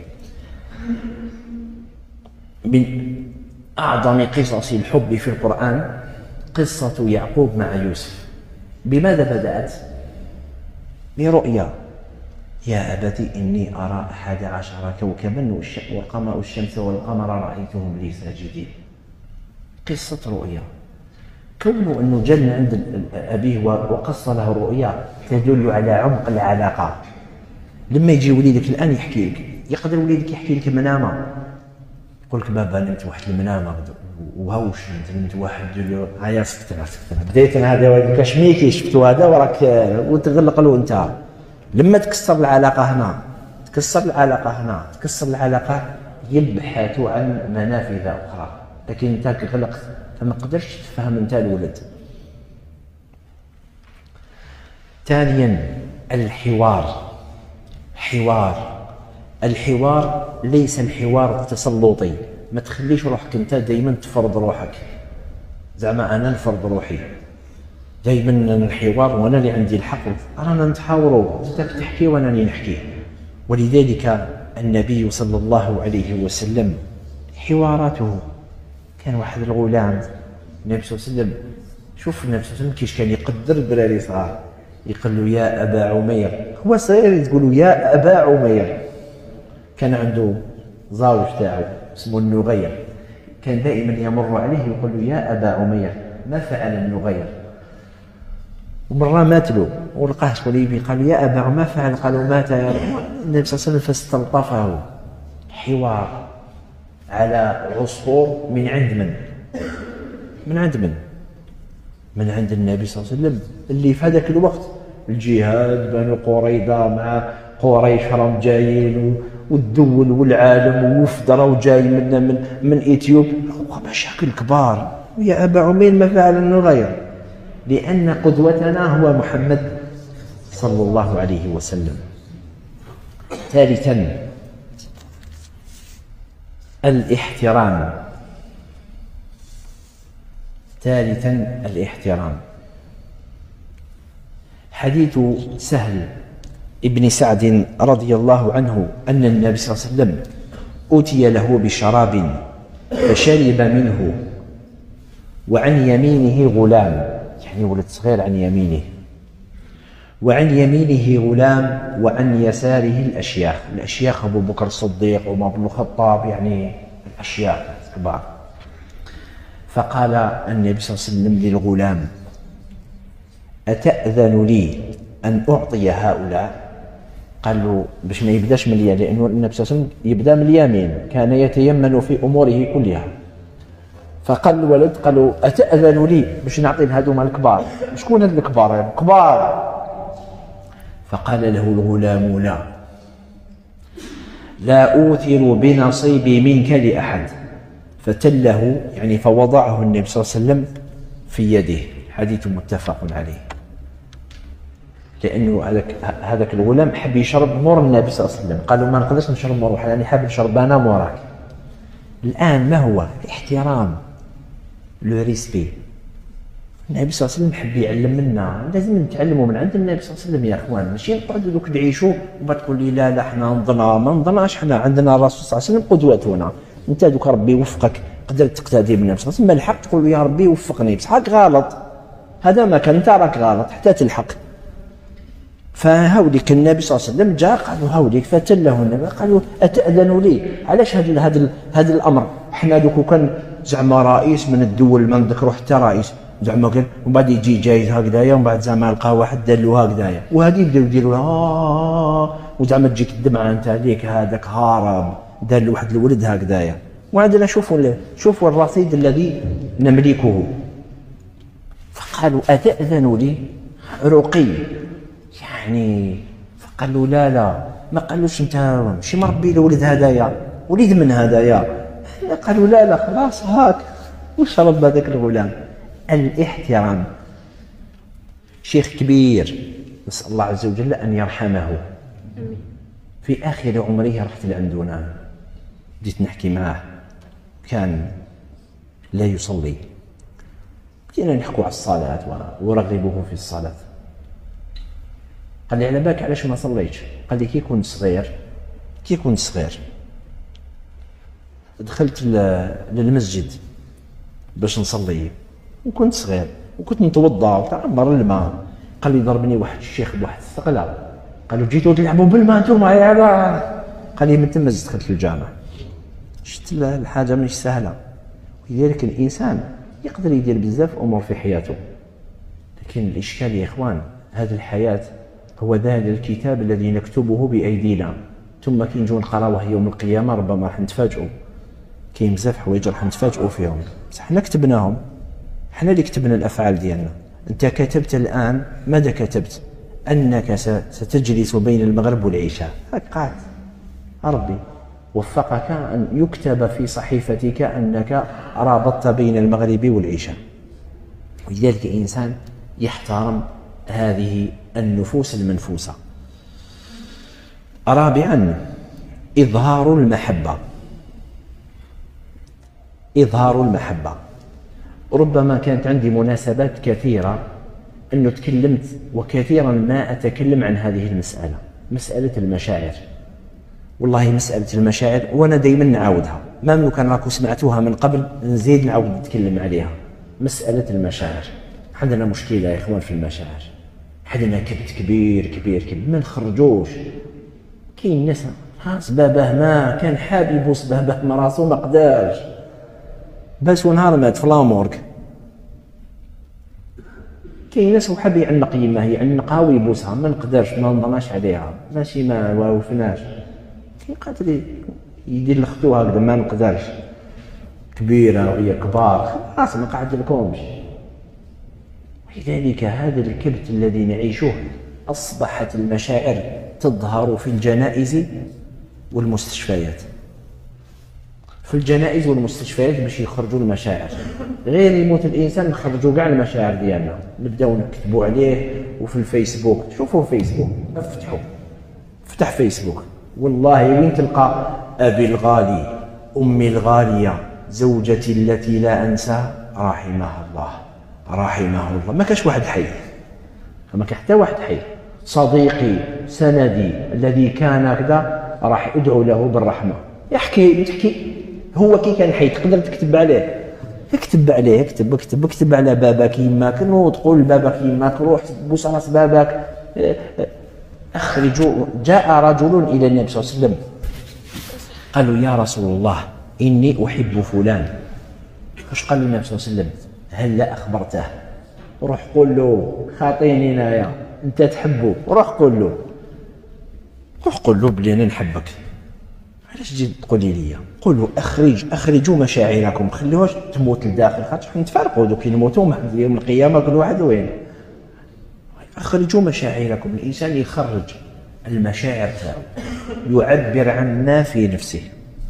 من اعظم قصص الحب في القران قصه يعقوب مع يوسف. بماذا بدات؟ برؤيا، يا أبت إني أرى أحد عشر كوكبا والقمر والشمس والقمر رأيتهم لي ساجدين. قصة رؤيا، كونه أنه جاء من عند أبيه وقص له الرؤيا تدل على عمق العلاقة. لما يجي وليدك الآن يحكي لك، يقدر وليدك يحكي لك منامة، يقول لك بابا نمت واحد المنامة وهوش نمت واحد هيا سكتنا سكتنا بديت انا هذا كشميكي شفتو هذا وراك وتغلق له انت. لما تكسر العلاقه هنا تكسر العلاقه هنا تكسر العلاقه يبحث عن منافذ اخرى، لكن انت غلقت فما قدرش تفهم انت الولد. ثانيا الحوار. حوار الحوار ليس الحوار التسلطي، ما تخليش روحك انت دائما تفرض روحك، زعما انا نفرض روحي دائما الحوار وانا اللي عندي الحق، رانا نتحاوروا انت تحكي وانا اللي نحكي. ولذلك النبي صلى الله عليه وسلم حواراته، كان واحد الغلام النبي صلى الله عليه وسلم، شوف النبي صلى الله عليه وسلم كيش كان يقدر الدراري صغار، يقول له يا ابا عمير، هو صغير تقول له يا ابا عمير. كان عنده زاوج تاعو اسمه النغير، كان دائما يمر عليه يقول له يا ابا عمير ما فعل النغير. ومره مات له ولقاه شكون يبي، قال يا ابا ما فعل، قالوا مات يا النبي صلى الله عليه وسلم فاستلطفه. حوار على عصفور من عند من؟ من عند من؟ من عند النبي صلى الله عليه وسلم، اللي في هذاك الوقت الجهاد بنو قريظه مع قريش راهم جايين والدول والعالم ووفد راهو جاي من من من اثيوبيا، مشاكل كبار. ويا ابا عمير ما فعل النغير، لان قدوتنا هو محمد صلى الله عليه وسلم. ثالثا الاحترام. ثالثا الاحترام. حديث سهل ابن سعد رضي الله عنه أن النبي صلى الله عليه وسلم أتي له بشراب فشرب منه وعن يمينه غلام، يعني ولد صغير عن يمينه، وعن يمينه غلام وعن يساره الأشياخ. الأشياخ أبو بكر الصديق وعمر بن الخطاب، يعني الأشياخ كبار. فقال النبي صلى الله عليه وسلم للغلام أتأذن لي أن أعطي هؤلاء؟ قال له باش ما يبداش من اليمين، لأنه النبي صلى الله عليه وسلم يبدا من اليمين، كان يتيمن في أموره كلها. فقال الولد قال له أتأذن لي باش نعطي لهذوما الكبار؟ شكون هاد الكبار؟ يعني كبار. فقال له الغلام لا لا أوثر بنصيبي منك لأحد. فتله، يعني فوضعه النبي صلى الله عليه وسلم في يده. حديث متفق عليه. لأنه هذاك هذاك الغلام حب يشرب مور النبي صلى الله عليه وسلم، قالوا ما نقدرش نشرب مور روحي، يعني حاب نشرب أنا موراك. الآن ما هو الاحترام؟ لو ريسبي. النبي صلى الله عليه وسلم حب يعلم منا، لازم نتعلموا من عند النبي صلى الله عليه وسلم يا اخوان، ماشي نقعدوا دوك نعيشوا وما تقول لي لا لا حنا نظنا، ما نظناش، حنا عندنا الرسول صلى الله عليه وسلم قدوتنا، انت دوك ربي يوفقك قدرت تقتدي بالنبي صلى الله عليه وسلم، الحق تقول له يا ربي وفقني، بصح راك غلط، هذا ما كان انت راك غلط حتى تلحق. فهاوليك النبي صلى الله عليه وسلم جاء قالوا هاوليك فتل له النبي قالوا اتأذن لي؟ علاش هذا هذا هذا الامر؟ حنا دوك كان زعما رئيس من الدول ما نذكروا حتى رئيس زعما قال ومن بعد يجي جاي هكذايا ومن بعد زعما لقى واحد دار له هكذايا وهذه يبداو يديروا اه وزعما تجيك الدمعه انت عليك هذاك هارب دار له واحد الولد هكذايا. وعندنا شوفوا شوفوا الرصيد الذي نملكه. فقالوا اتأذن لي؟ رقي يعني. فقالوا لا لا ما قالوش انت ماشي مربي الولد هدايا وليد من هدايا، قالوا لا لا خلاص هاك وش رب هذاك الغلام. الاحترام. شيخ كبير نسأل الله عز وجل أن يرحمه في آخر عمره رحت لعندنا بديت نحكي معاه كان لا يصلي، بدينا نحكوا على الصلاة ورغبه في الصلاة. قال لي على بالك علاش ما صليتش؟ قال لي كي كنت صغير كي كنت صغير دخلت للمسجد باش نصلي وكنت صغير وكنت نتوضا وتعمر الماء. قال لي ضربني واحد الشيخ بواحد الثقله قالوا جيتوا تلعبوا بالماء انتوما يا قال لي من تما دخلت للجامع. شفت الحاجه مش سهله، ولذلك الانسان يقدر يدير بزاف امور في حياته، لكن الاشكال يا اخوان هذه الحياه هو ذلك الكتاب الذي نكتبه بايدينا ثم كي نجيو نقراوه يوم القيامه ربما راح نتفاجئوا. كاين بزاف حوايج راح نتفاجئوا فيهم بصح حنا كتبناهم، حنا اللي كتبنا الافعال ديالنا. انت كتبت الان ماذا كتبت؟ انك ستجلس بين المغرب والعشاء، هاك قاعد ربي وفقك ان يكتب في صحيفتك انك رابطت بين المغرب والعشاء. ولذلك الانسان يحترم هذه النفوس المنفوسه. رابعا اظهار المحبه. إظهار المحبة. ربما كانت عندي مناسبات كثيرة أنه تكلمت وكثيرا ما أتكلم عن هذه المسألة، مسألة المشاعر. والله مسألة المشاعر وأنا دايما نعاودها، ما ملو كان راكو سمعتوها من قبل نزيد نعاود نتكلم عليها. مسألة المشاعر عندنا مشكلة يا إخوان في المشاعر، عندنا كبت كبير كبير كبير ما نخرجوش. كاين ناس خاص باباه ما كان حاب يبوس باباه من راسو ما قدرش بس ونهار مات في لامورك. كاين ناس وحاب يعنق يماه يعنقها ويبوسها ما نقدرش ما نضماش عليها ماشي ما واوفناش. كاين قادر يدير لختو هكذا ما نقدرش كبيره وهي كبار خلاص ما قعد لكمش. ولذلك هذا الكبت الذي نعيشه اصبحت المشاعر تظهر في الجنائز والمستشفيات. في الجنائز والمستشفيات باش يخرجوا المشاعر، غير يموت الانسان نخرجوا كاع المشاعر ديالنا نبداو نكتبوا عليه. وفي الفيسبوك شوفوا فيسبوك افتحوا افتح فيسبوك والله وين تلقى ابي الغالي امي الغاليه زوجتي التي لا انسى رحمها الله رحمه الله. ما كاش واحد حي، ما كان حتى واحد حي. صديقي سندي الذي كان كذا راح ادعو له بالرحمه. يحكي تحكي هو كي كان حي تقدر تكتب عليه، اكتب عليه اكتب اكتب اكتب على باباك يماك وتقول لباباك يماك روح بوس راس باباك. اخرجوا. جاء رجل الى النبي صلى الله عليه وسلم قالوا يا رسول الله اني احب فلان. واش قال النبي صلى الله عليه وسلم؟ هلا اخبرته؟ روح قول له خاطيني انايا انت تحبه، روح قول له روح قول له بلي انا نحبك. علاش تجي تقولي لي؟ قولوا اخرج اخرجوا مشاعركم، خليوهاش تموت لداخل خاطر نتفارقوا دوك نموتوا يوم القيامه كل واحد وين. اخرجوا مشاعركم. الانسان يخرج المشاعر تاعو يعبر عنها في نفسه.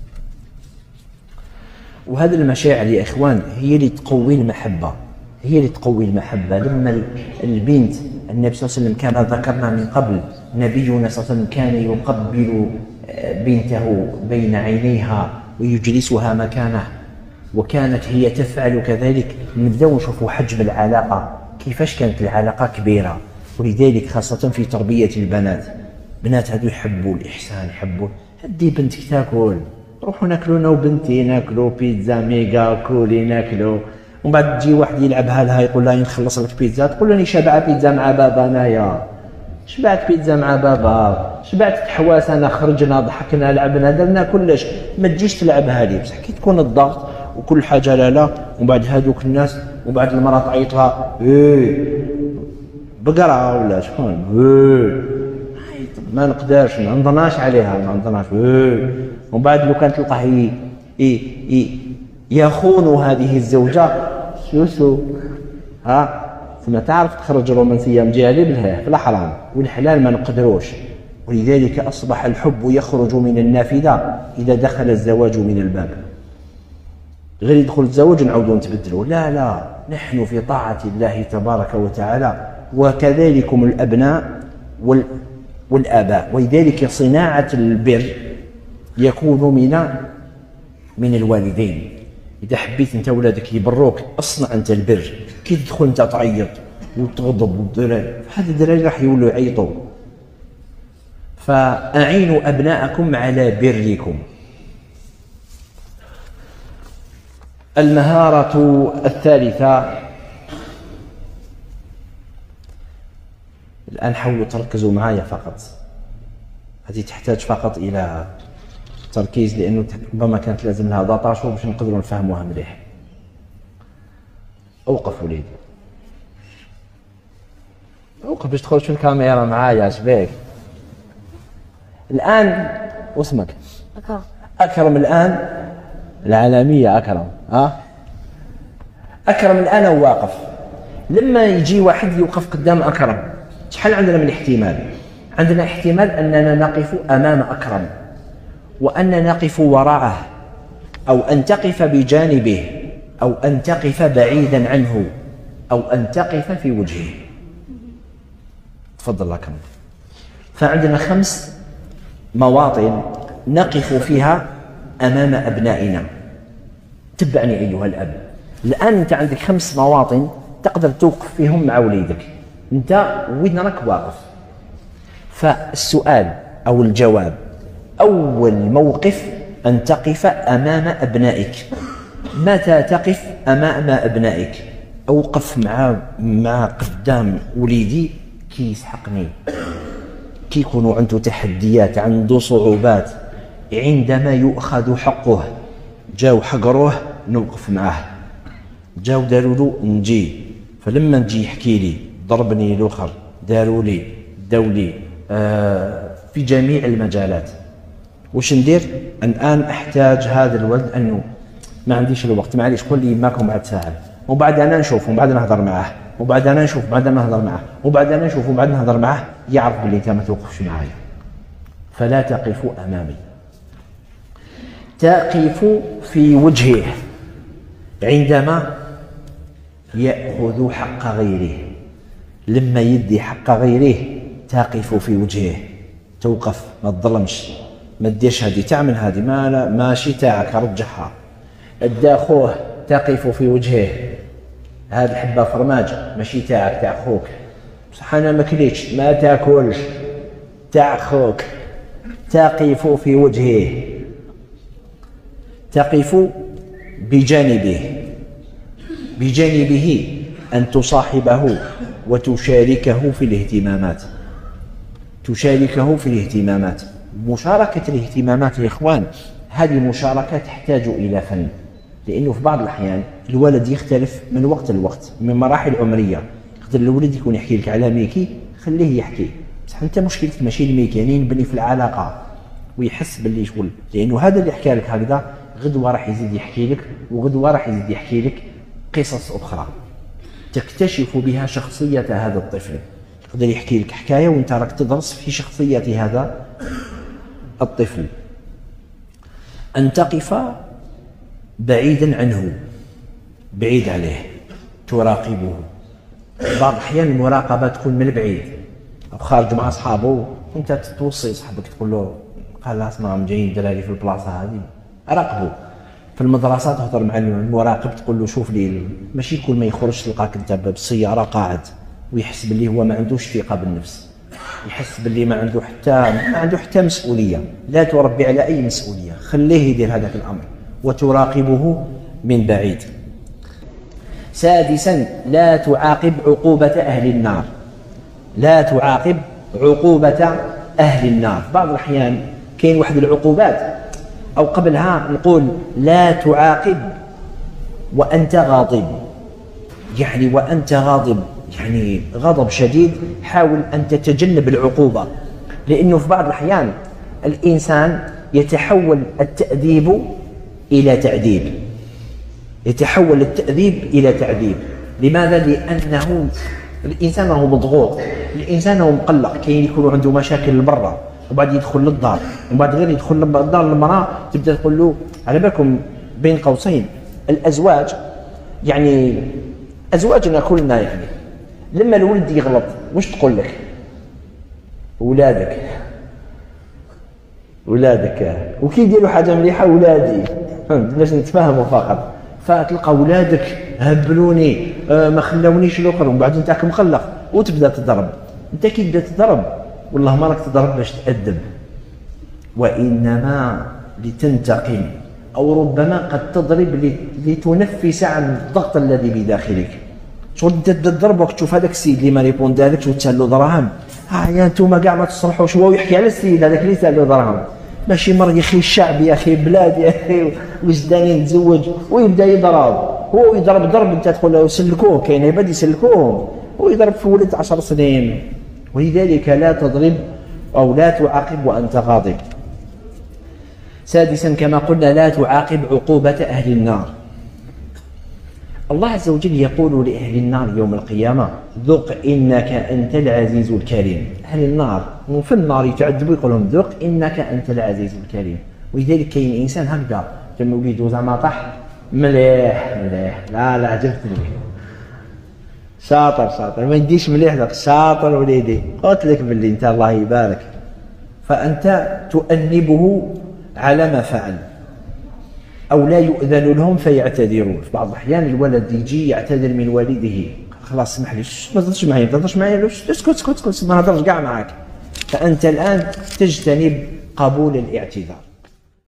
وهذه المشاعر يا اخوان هي اللي تقوي المحبه، هي اللي تقوي المحبه. لما البنت النبي صلى الله عليه وسلم كما ذكرنا من قبل نبينا صلى الله عليه وسلم كان يقبل بنته بين عينيها ويجلسها مكانه وكانت هي تفعل كذلك. نبداو نشوفوا حجم العلاقه كيفاش كانت العلاقه كبيره. ولذلك خاصه في تربيه البنات، بنات هذو يحبوا الاحسان، يحبوا هدي بنتك تاكل نروحوا ناكلوا انا وبنتي، ناكلوا بيتزا ميغا كولي ناكلوا، ومن بعد تجي واحد يلعبها لها يقول لها نخلص لك بيتزا، تقول راني شابعه بيتزا مع بابا انايا. شبعت بيتزا مع بابا، شبعت تحواس انا، خرجنا ضحكنا لعبنا درنا كلش، ما تجيش تلعبها لي. بصح كي تكون الضغط وكل حاجه لا لا، ومن بعد هذوك الناس، ومن بعد المراه تعيط لها ايه بقره ولا شكون ايه ما نقدرش ما نظناش عليها ما نظناش ايه. ومن بعد لو كانت تلقاه اي اي يخون هذه الزوجه شوشو ها، ثم تعرف تخرج الرومانسيه مجالي بالها في الحرام والحلال ما نقدروش. ولذلك اصبح الحب يخرج من النافذه اذا دخل الزواج من الباب. غير يدخل الزواج نعودوا نتبدلوا، لا لا، نحن في طاعه الله تبارك وتعالى، وكذلكم الابناء وال والآباء. ولذلك صناعة البر يكون من من الوالدين. إذا حبيت أنت أولادك يبروك أصنع أنت البر. كي تدخل أنت تعيط وتغضب والدراري، هذا الدراري راح يولوا يعيطوا. فأعينوا أبناءكم على بركم. المهارة الثالثة، الآن حاولوا تركزوا معايا فقط، هذه تحتاج فقط إلى تركيز، لأنه ربما كانت لازم لها داطاشو باش نقدروا نفهموها مليح. أوقف وليدي، أوقف باش تدخل في الكاميرا معايا. اش بيك الآن؟ واسمك؟ أكرم. أكرم الآن العالمية أكرم، ها أكرم الآن واقف. لما يجي واحد يوقف قدام أكرم، شحال عندنا من احتمال؟ عندنا احتمال أننا نقف أمام أكرم، وأن نقف وراءه، أو أن تقف بجانبه، أو أن تقف بعيدا عنه، أو أن تقف في وجهه. تفضل أكرم. فعندنا خمس مواطن نقف فيها أمام أبنائنا. تبعني أيها الأب، الآن أنت عندك خمس مواطن تقدر توقف فيهم مع وليدك، أنت وين راك واقف. فالسؤال أو الجواب، أول موقف أن تقف أمام أبنائك. متى تقف أمام أبنائك؟ أوقف مع مع قدام وليدي كي يسحقني، كي يكونوا عنده تحديات، عنده صعوبات، عندما يؤخذ حقه، جاو حقروه نوقف معاه، جاو داروا له نجي. فلما نجي يحكي لي ضربني الاخر، داروا لي دولي آه في جميع المجالات، واش ندير؟ الان احتاج هذا الولد انه ما عنديش الوقت، معليش قول لي ماكم بعد ساعه، وبعد انا نشوف وبعد نهضر معاه، وبعد انا نشوف وبعد نهضر معاه، وبعد انا نشوف وبعد نهضر معاه، يعرف باللي انت ما توقفش معايا. فلا تقف امامي، تقف في وجهه. عندما يأخذ حق غيره، لما يدي حق غيره تقف في وجهه، توقف، ما تظلمش، ما تديرش هذه تعمل هذه ما لا ماشي تاعك، رجعها. ادى خوه تقف في وجهه، هذه حبه فرماج ماشي تاعك، تاع خوك، بصح انا ما كليتش، ما تاكلش، تاع خوك. تقف في وجهه، تقف بجانبه. بجانبه أن تصاحبه وتشاركه في الاهتمامات، تشاركه في الاهتمامات. مشاركة الاهتمامات يا إخوان، هذه مشاركة تحتاج إلى فن، لأنه في بعض الأحيان الولد يختلف من وقت لوقت، من مراحل عمرية. يقدر الولد يكون يحكي لك على ميكي، خليه يحكي، بصح أنت مشكلتك ماشي الميكي، يعني نبني في العلاقة ويحس باللي شغل، لأنه هذا اللي يحكي لك هكذا غدوة راح يزيد يحكي لك، وغدوة راح يزيد يحكي لك قصص أخرى تكتشف بها شخصية هذا الطفل. يقدر يحكي لك حكاية وانت راك تدرس في شخصية هذا الطفل. أن تقف بعيدا عنه، بعيد عليه، تراقبه. بعض الأحيان المراقبة تكون من بعيد، أو خارج مع أصحابه وانت توصي صاحبك تقول له قال اسمع جايين دراري في البلاصة هذه، راقبه. في المدرسة تهضر مع المراقب تقول له شوف لي، ماشي كل ما يخرج تلقاك انت بالسيارة قاعد ويحس باللي هو ما عندوش ثقة بالنفس. يحس باللي ما عنده حتى ما عنده حتى مسؤوليه. لا تربي على اي مسؤوليه، خليه يدير هذاك الامر وتراقبه من بعيد. سادسا لا تعاقب عقوبه اهل النار. لا تعاقب عقوبه اهل النار. بعض الاحيان كاين واحد العقوبات او قبلها نقول لا تعاقب وانت غاضب، يعني وانت غاضب يعني غضب شديد، حاول أن تتجنب العقوبة، لأنه في بعض الأحيان الإنسان يتحول التأديب إلى تعذيب، يتحول التأديب إلى تعذيب. لماذا؟ لأنه الإنسان هو مضغوط، الإنسان هو مقلق، كاين يكون عنده مشاكل برا وبعد يدخل للدار، وبعد غير يدخل للدار المرأة تبدأ تقول له، على بالكم بين قوسين الأزواج يعني أزواجنا كلنا يعني لما الولد يغلط واش تقول لك؟ ولادك ولادك وكي يديروا حاجه مليحه ولادي، باش نتفاهموا فقط. فتلقى ولادك هبلوني آه ما خلاونيش الاخر، ومن بعد انت مقلق وتبدا تضرب. انت كي تبدا تضرب والله ما راك تضرب باش تأدب، وانما لتنتقم، او ربما قد تضرب لتنفس عن الضغط الذي بداخلك. شغل انت تضرب وقت تشوف هذاك السيد اللي ما ريبوندالكش وتسالو دراهم، ها يا انتوما كاع ما تصلحوش، هو يحكي على السيد هذاك اللي سالو دراهم، ماشي مر يا اخي الشعب يا اخي بلاد يا اخي وجداني نتزوج، ويبدا يضرب، هو يضرب ضرب انت تقول له سلكوه، كاين عباد يسلكوهم، هو يضرب في ولد عشر سنين. ولذلك لا تضرب او لا تعاقب وانت غاضب. سادسا كما قلنا لا تعاقب عقوبة أهل النار. الله عز وجل يقول لأهل النار يوم القيامة ذق إنك أنت العزيز الكريم. أهل النار وفي النار يتعذبوا يقول لهم ذق إنك أنت العزيز الكريم. ولذلك كاين إنسان هكذا لما وليدو زعما طاح مليح مليح، لا لا عجبتني شاطر شاطر، ما يديش مليح ذاك شاطر وليدي، قلت لك باللي أنت الله يبارك. فأنت تؤنبه على ما فعل، أو لا يؤذن لهم فيعتذرون. في بعض الأحيان الولد يجي يعتذر من والده، خلاص اسمح لي ما تهضرش معايا ما تهضرش معايا اسكت اسكت اسكت ما نهضرش كاع معاك. فأنت الآن تجتنب قبول الاعتذار.